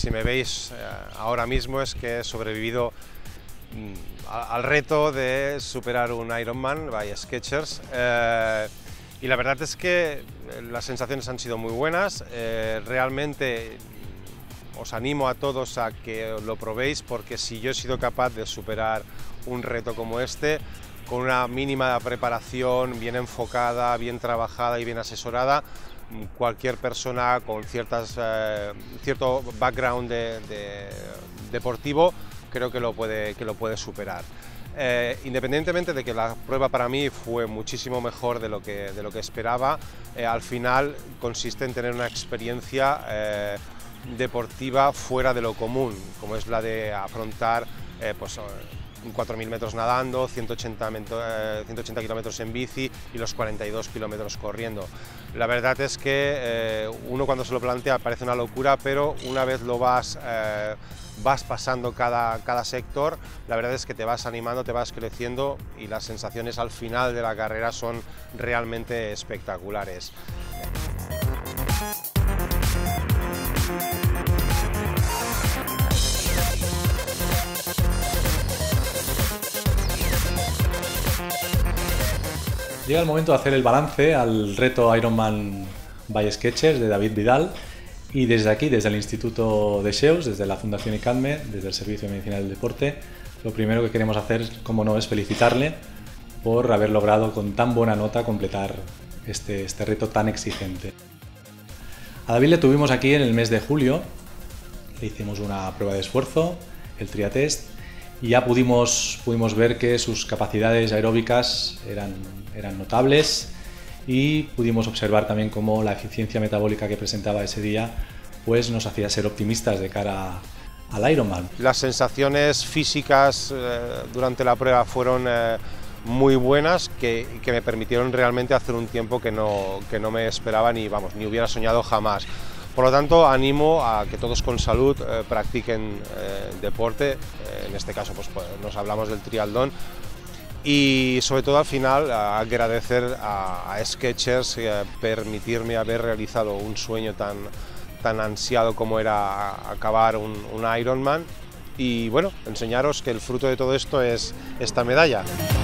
si me veis ahora mismo es que he sobrevivido al reto de superar un Ironman by Skechers, y la verdad es que las sensaciones han sido muy buenas. Realmente os animo a todos a que lo probéis, porque si yo he sido capaz de superar un reto como este, con una mínima preparación, bien enfocada, bien trabajada y bien asesorada, cualquier persona con cierto background deportivo creo que lo puede superar. Independientemente de que la prueba para mí fue muchísimo mejor de lo que esperaba, al final consiste en tener una experiencia deportiva fuera de lo común, como es la de afrontar 4.000 metros nadando, 180 kilómetros en bici y los 42 kilómetros corriendo. La verdad es que uno cuando se lo plantea parece una locura, pero una vez lo vas pasando cada sector, la verdad es que te vas animando, te vas creciendo y las sensaciones al final de la carrera son realmente espectaculares. Llega el momento de hacer el balance al reto Ironman by Skechers de David Vidal, y desde aquí, desde el Instituto de SEUS, desde la Fundación ICADME, desde el Servicio de Medicina del Deporte, lo primero que queremos hacer, como no, es felicitarle por haber logrado con tan buena nota completar este reto tan exigente. A David le tuvimos aquí en el mes de julio, le hicimos una prueba de esfuerzo, el triatest, y ya pudimos ver que sus capacidades aeróbicas eran notables, y pudimos observar también cómo la eficiencia metabólica que presentaba ese día pues nos hacía ser optimistas de cara al Ironman. Las sensaciones físicas durante la prueba fueron muy buenas, que me permitieron realmente hacer un tiempo que no me esperaba ni hubiera soñado jamás. Por lo tanto, animo a que todos con salud practiquen deporte, en este caso pues nos hablamos del triatlón, y sobre todo al final agradecer a Skechers permitirme haber realizado un sueño tan ansiado como era acabar un Ironman, y bueno, enseñaros que el fruto de todo esto es esta medalla.